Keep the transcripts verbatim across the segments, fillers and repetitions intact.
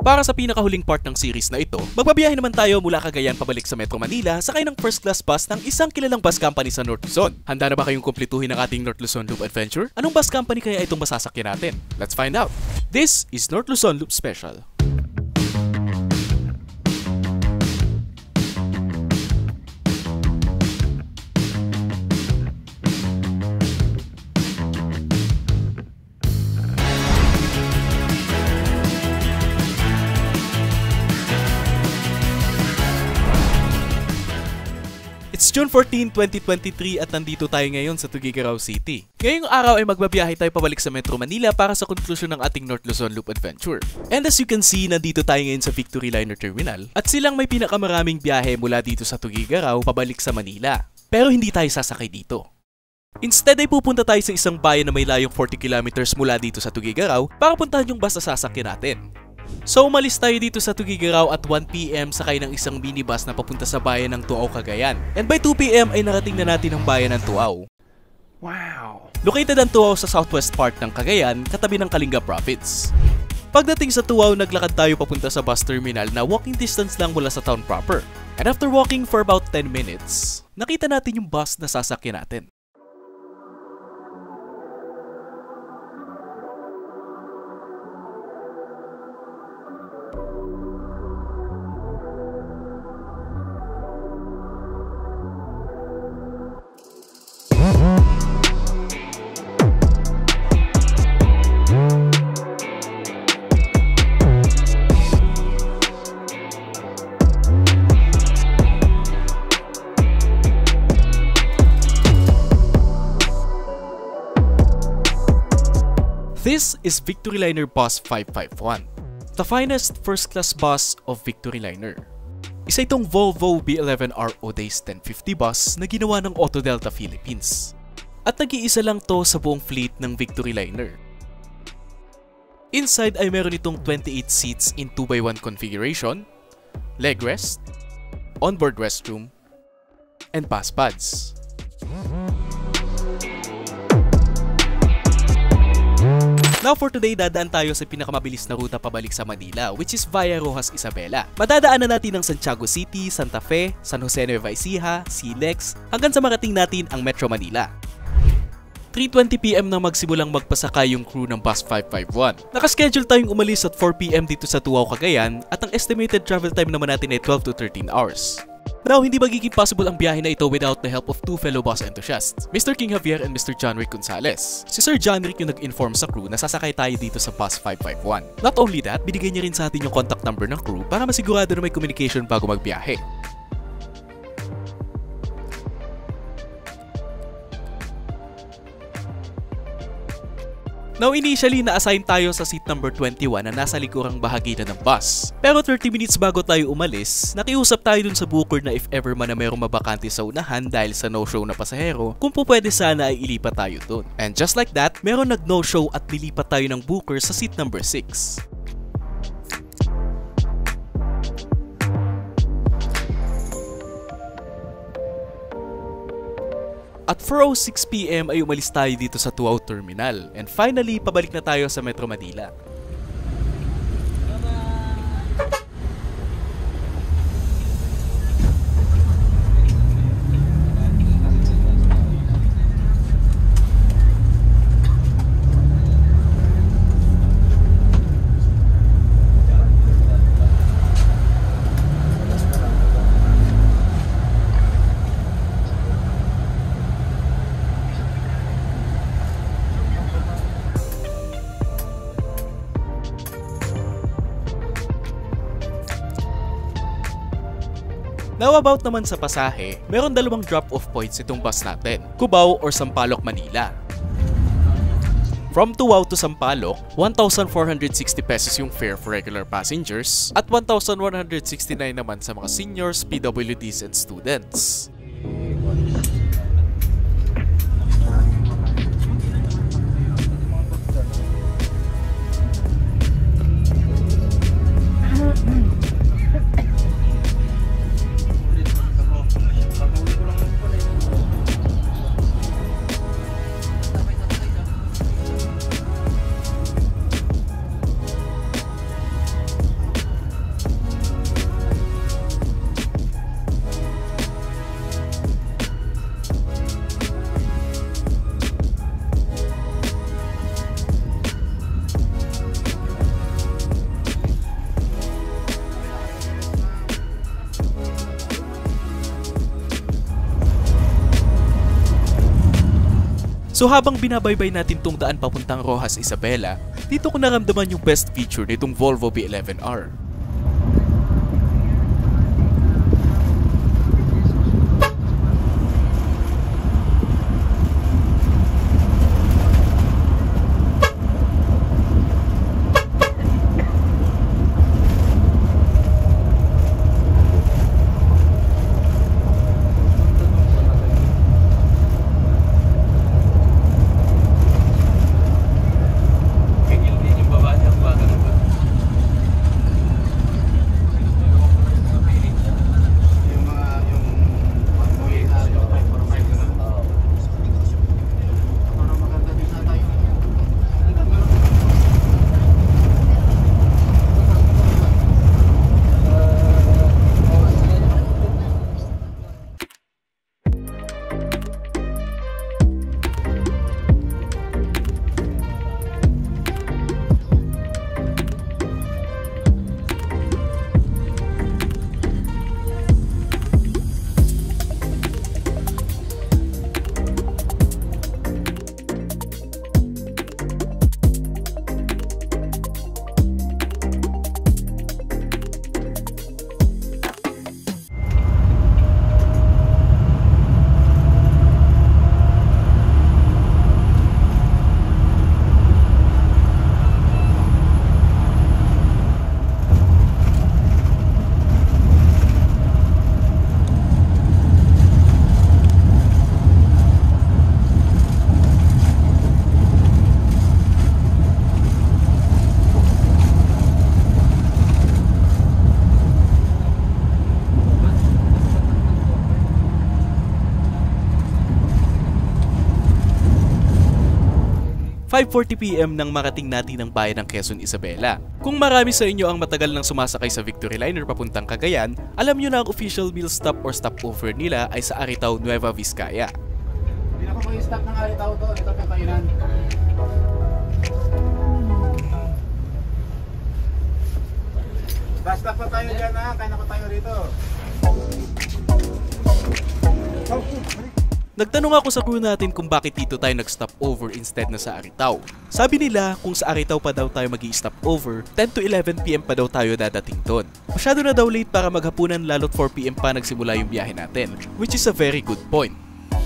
Para sa pinakahuling part ng series na ito, magbabiyahe naman tayo mula Cagayan pabalik sa Metro Manila sakay ng first class bus ng isang kilalang bus company sa North Luzon. Handa na ba kayong kumpletuhin ang ating North Luzon Loop adventure? Anong bus company kaya itong masasakyan natin? Let's find out! This is North Luzon Loop Special. It's June fourteenth, twenty twenty-three at nandito tayo ngayon sa Tuguegarao City. Ngayong araw ay magbabiyahe tayo pabalik sa Metro Manila para sa konklusyon ng ating North Luzon Loop Adventure. And as you can see, nandito tayo ngayon sa Victory Liner Terminal at silang may pinakamaraming biyahe mula dito sa Tuguegarao pabalik sa Manila. Pero hindi tayo sasakay dito. Instead ay pupunta tayo sa isang bayan na may layong forty kilometers mula dito sa Tuguegarao para puntahan yung bus na sasakyan natin. So umalis tayo dito sa Tuguegarao at one p m sakay ng isang minibus na papunta sa bayan ng Tuaw, Cagayan. And by two p m ay narating na natin ang bayan ng Tuaw. Wow! Located ang Tuaw sa southwest part ng Cagayan, katabi ng Kalinga Province. Pagdating sa Tuaw, naglakad tayo papunta sa bus terminal na walking distance lang mula sa town proper. And after walking for about ten minutes, nakita natin yung bus na sasakyan natin. This is Victory Liner Bus five five one, the finest first-class bus of Victory Liner. Isa itong Volvo B eleven R Odace ten fifty bus na ginawa ng Auto Delta Philippines. At nag-iisa lang to sa buong fleet ng Victory Liner. Inside ay meron itong twenty-eight seats in two by one configuration, leg rest, onboard restroom, and pass pads. Now for today, dadaan tayo sa pinakamabilis na ruta pabalik sa Manila, which is via Roxas Isabela. Madadaanan natin ang Santiago City, Santa Fe, San Jose Nueva Ecija, Silex, hanggang sa marating natin ang Metro Manila. three twenty p m nang magsimulang magpasakay yung crew ng Bus five five one. Nakaschedule tayong umalis at four p m dito sa Tuaw, Cagayan at ang estimated travel time naman natin ay twelve to thirteen hours. Now, hindi magiging possible ang biyahe na ito without the help of two fellow bus enthusiasts, Mister King Javier and Mister John Rick Gonzalez. Si Sir John Rick yung nag-inform sa crew na sasakay tayo dito sa Bus five five one. Not only that, binigay niya rin sa atin yung contact number ng crew para masigurado na may communication bago magbiyahe. Now initially, na-assign tayo sa seat number twenty-one na nasa likurang bahagi na ng bus. Pero thirty minutes bago tayo umalis, nakiusap tayo dun sa booker na if ever man na merong mabakante sa unahan dahil sa no-show na pasahero, kung po pwede sana ay ilipat tayo dun. And just like that, meron nag-no-show at nilipat tayo ng booker sa seat number six. At four oh six p m ay umalis tayo dito sa Tuaw Terminal. And finally, pabalik na tayo sa Metro Manila. Now about naman sa pasahe, meron dalawang drop-off points itong bus natin, Cubao or Sampaloc, Manila. From Tuaw to Sampaloc, one thousand four hundred sixty pesos yung fare for regular passengers at one thousand one hundred sixty-nine naman sa mga seniors, P W Ds and students. So habang binabaybay natin tong daan papuntang Roxas Isabela, dito ko naramdaman yung best feature nitong Volvo V eleven R. five forty p m nang marating natin ang bayan ng Quezon Isabela. Kung marami sa inyo ang matagal nang sumasakay sa Victory Liner papuntang Cagayan, alam nyo na ang official meal stop or stopover nila ay sa Aritao, Nueva Vizcaya. Hindi na po mag-stop ng Aritao to, ito pa yung kainan. Basta pa tayo dyan ha, kaya na pa tayo rito. Nagtanong ako sa crew natin kung bakit dito tayo nag-stop over instead na sa Aritao. Sabi nila kung sa Aritao pa daw tayo mag-i-stop over, ten to eleven p m pa daw tayo dadating doon. Masyado na daw late para maghapunan lalo't four p m pa nagsimula yung biyahe natin, which is a very good point.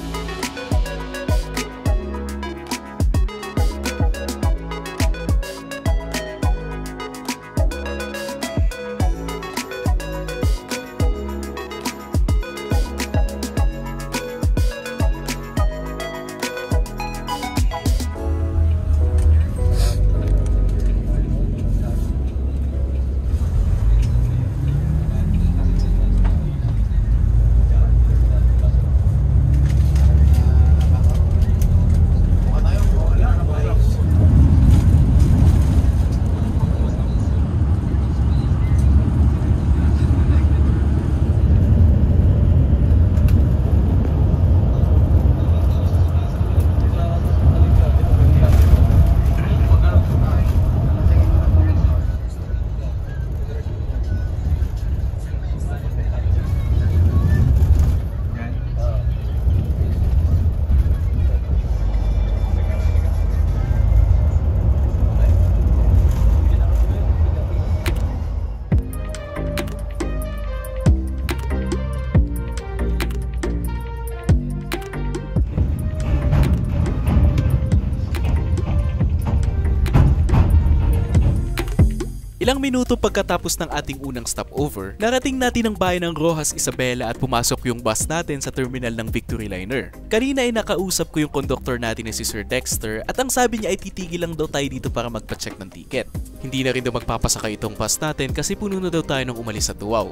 Ilang minuto pagkatapos ng ating unang stopover, narating natin ang bayan ng Roxas Isabela at pumasok yung bus natin sa terminal ng Victory Liner. Kanina ay nakausap ko yung conductor natin na si Sir Dexter at ang sabi niya ay titigil lang daw tayo dito para magpa-check ng ticket. Hindi na rin daw magpapasakay itong bus natin kasi puno na daw tayo nung umalis sa Tuaw.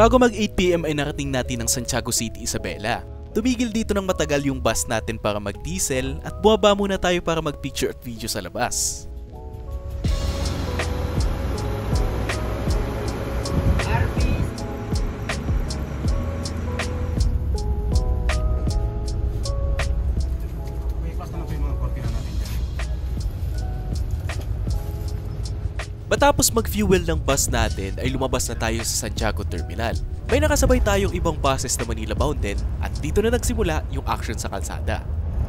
Bago mag eight p m ay narating natin ang Santiago City, Isabela. Tumigil dito ng matagal yung bus natin para mag-diesel at bumaba muna tayo para mag-picture at video sa labas. Matapos mag-fuel ng bus natin ay lumabas na tayo sa Santiago Terminal. May nakasabay tayong ibang buses na Manila bound din at dito na nagsimula yung action sa kalsada.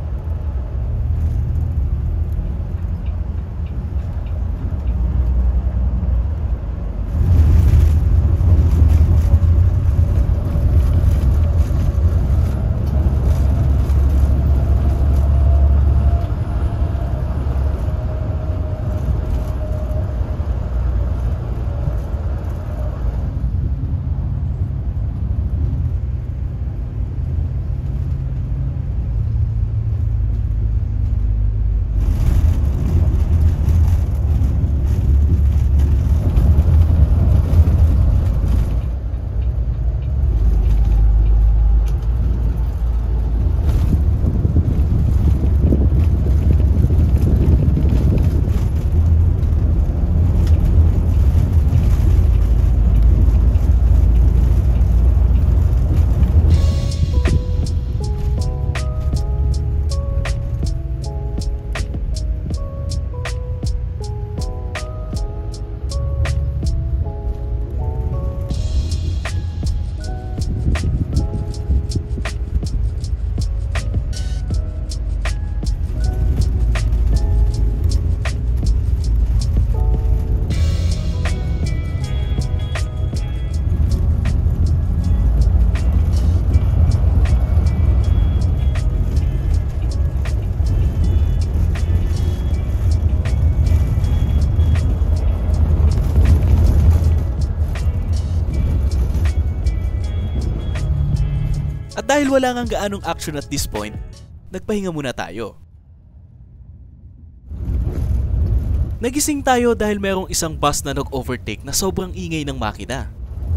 At dahil wala ngang gaanong action at this point, nagpahinga muna tayo. Nagising tayo dahil merong isang bus na nag-overtake na sobrang ingay ng makina.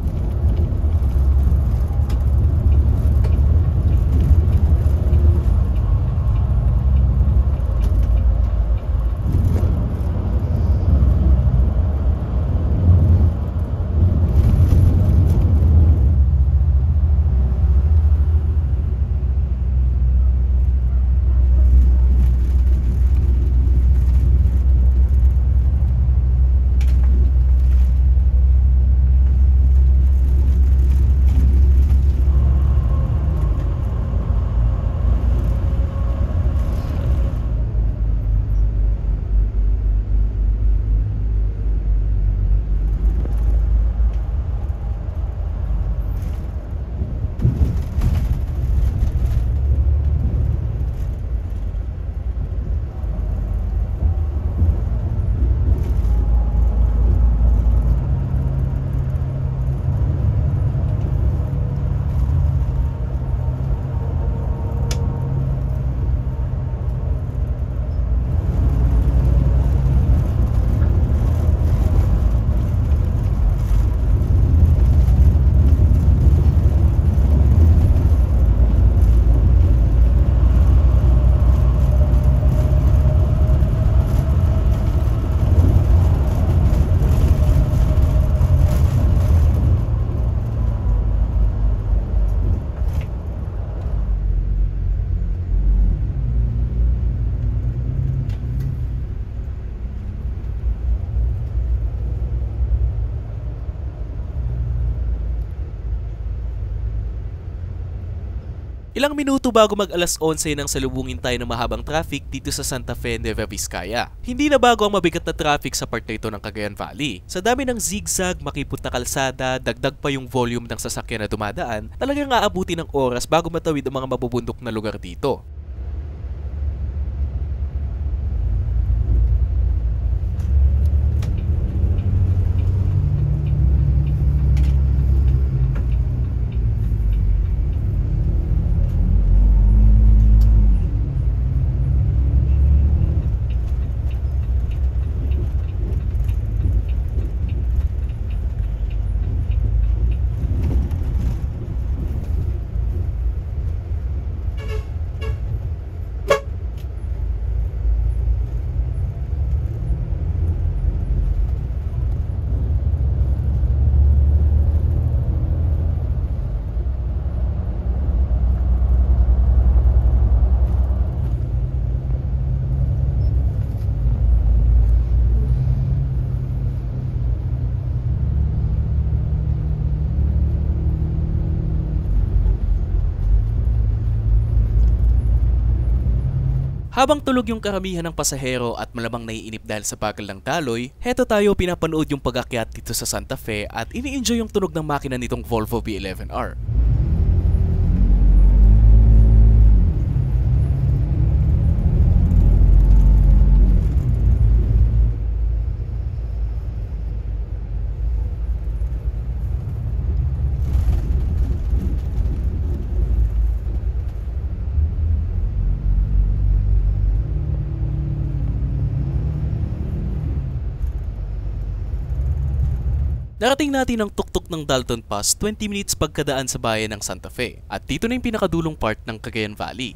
Ilang minuto bago mag alas onse nang salubungin tayo ng mahabang traffic dito sa Santa Fe, Nueva Vizcaya. Hindi na bago ang mabigat na traffic sa part na ito ng Cagayan Valley. Sa dami ng zigzag, makipot na kalsada, dagdag pa yung volume ng sasakyan na dumadaan, talagang aabuti ng oras bago matawid ang mga mabubundok na lugar dito. Habang tulog yung karamihan ng pasahero at malamang naiinip dahil sa bagal ng daloy, heto tayo pinapanood yung pag-akyat dito sa Santa Fe at ini-enjoy yung tunog ng makina nitong Volvo V eleven R. Narating natin ang tuktok ng Dalton Pass twenty minutes pagkadaan sa bayan ng Santa Fe at dito na yung pinakadulong part ng Cagayan Valley.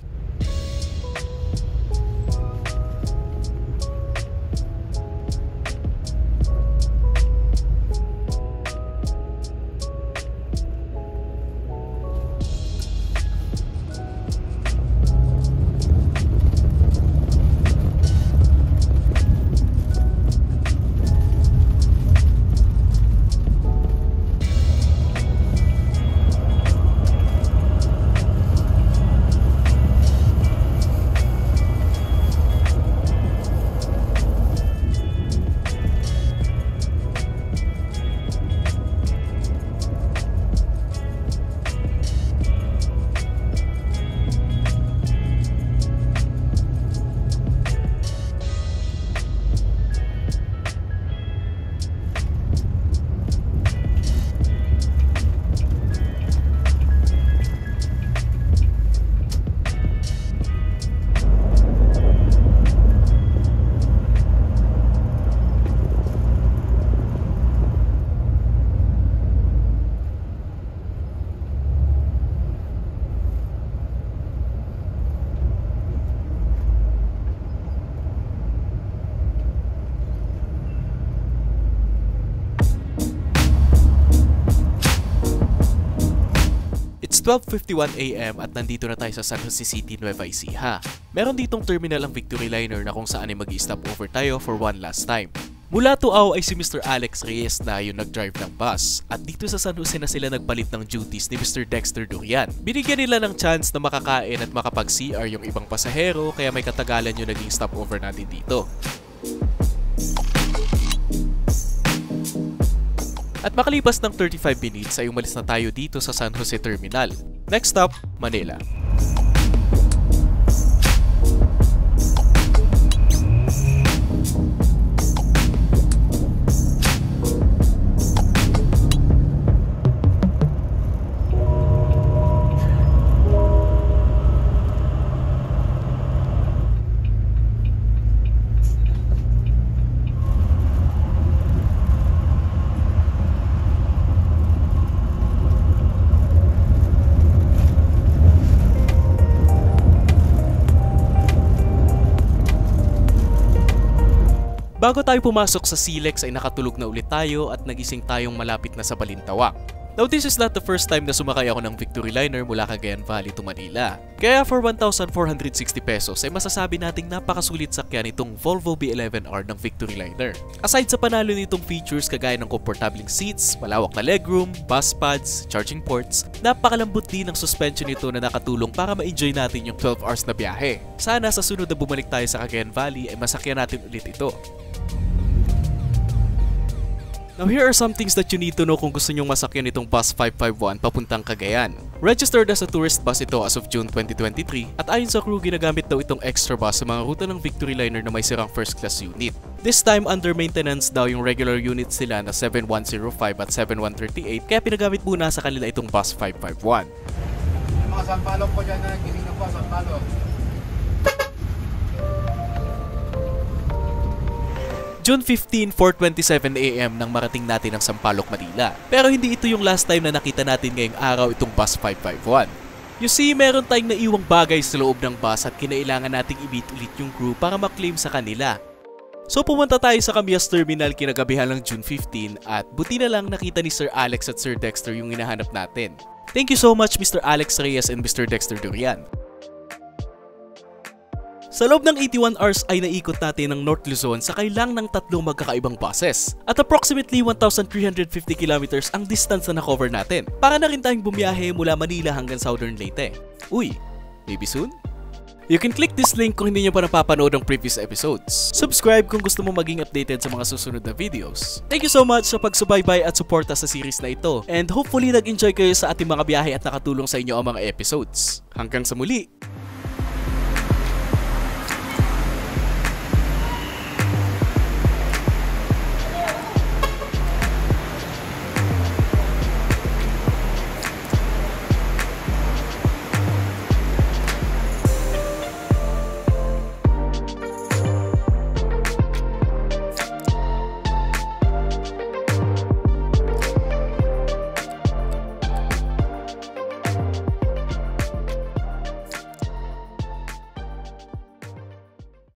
It's twelve fifty-one a m at nandito na tayo sa San Jose City, Nueva Ecija. Meron ditong terminal ang Victory Liner na kung saan ay mag-i-stop over tayo for one last time. Mula Tuaw ay si Mister Alex Reyes na yung nag-drive ng bus at dito sa San Jose na sila nagpalit ng duties ni Mister Dexter Durian. Binigyan nila ng chance na makakain at makapag-C R yung ibang pasahero kaya may katagalan yung naging stopover natin dito. At makalipas ng thirty-five minutes ay umalis na tayo dito sa San Jose Terminal. Next stop, Manila. Bago tayo pumasok sa Silex ay nakatulog na ulit tayo at nagising tayong malapit na sa Balintawak. Now this is not the first time na sumakay ako ng Victory Liner mula Cagayan Valley to Manila. Kaya for one thousand four hundred sixty pesos ay masasabi nating napakasulit sakyan itong Volvo V eleven R ng Victory Liner. Aside sa panalo nitong features kagaya ng komportabling seats, malawak na legroom, bus pads, charging ports, napakalambot din ng suspension nito na nakatulong para ma-enjoy natin yung twelve hours na biyahe. Sana sa sunod na bumalik tayo sa Cagayan Valley ay masakyan natin ulit ito. Now here are some things that you need to know kung gusto nyong masakyan itong Bus five five one papuntang Cagayan. Registered as a tourist bus ito as of June twenty twenty-three at ayon sa crew ginagamit daw itong extra bus sa mga ruta ng Victory Liner na may sirang first class unit. This time under maintenance daw yung regular units sila na seven one zero five at seven one three eight kaya pinagamit muna sa kanila itong Bus five five one. Yung mga sampalok ko dyan na gising na po, sampalok. June fifteenth, four twenty-seven a m nang marating natin ang Sampaloc, Manila. Pero hindi ito yung last time na nakita natin ngayong araw itong Bus five five one. You see, meron tayong naiwang bagay sa loob ng bus at kinailangan nating i-meet ulit yung crew para ma-claim sa kanila. So pumunta tayo sa Camias Terminal kinagabihan ng June fifteenth at buti na lang nakita ni Sir Alex at Sir Dexter yung hinahanap natin. Thank you so much Mister Alex Reyes and Mister Dexter Durian. Sa loob ng eighty-one hours ay naikot natin ng North Luzon sakay lang ng tatlong magkakaibang buses. At approximately one thousand three hundred fifty kilometers ang distance na na-cover natin. Para na rin tayong bumiyahe mula Manila hanggang Southern Leyte. Uy, maybe soon? You can click this link kung hindi nyo pa napapanood ang previous episodes. Subscribe kung gusto mo maging updated sa mga susunod na videos. Thank you so much sa pagsubaybay at suporta sa series na ito. And hopefully nag-enjoy kayo sa ating mga biyahe at nakatulong sa inyo ang mga episodes. Hanggang sa muli!